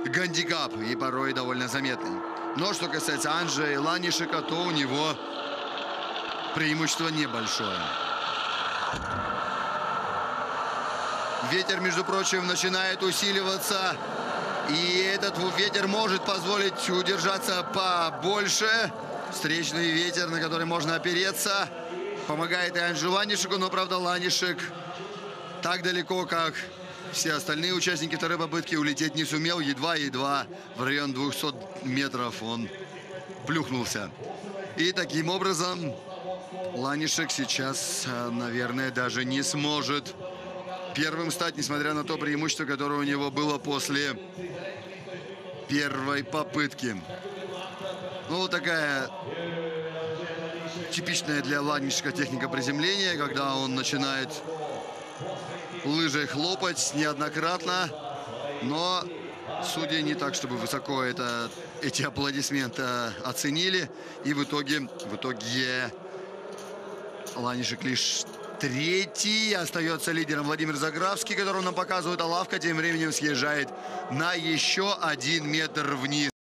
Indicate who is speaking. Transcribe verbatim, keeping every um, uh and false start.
Speaker 1: гандикап, и порой довольно заметный. Но что касается Анджея Ланишека, то у него преимущество небольшое. Ветер, между прочим, начинает усиливаться. И этот ветер может позволить удержаться побольше. Встречный ветер, на который можно опереться, помогает и Анджею Ланишеку. Но, правда, Ланишек так далеко, как все остальные участники второй попытки, улететь не сумел. Едва-едва в район двухсот метров он плюхнулся. И таким образом Ланишек сейчас, наверное, даже не сможет первым стать, несмотря на то преимущество, которое у него было после первой попытки. Ну, вот такая типичная для Ланишека техника приземления, когда он начинает лыжей хлопать неоднократно, но судьи не так, чтобы высоко это, эти аплодисменты оценили. И в итоге, в итоге Ланишек лишь третий. Остается лидером Владимир Заграфский, которого нам показывает. А лавка тем временем съезжает на еще один метр вниз.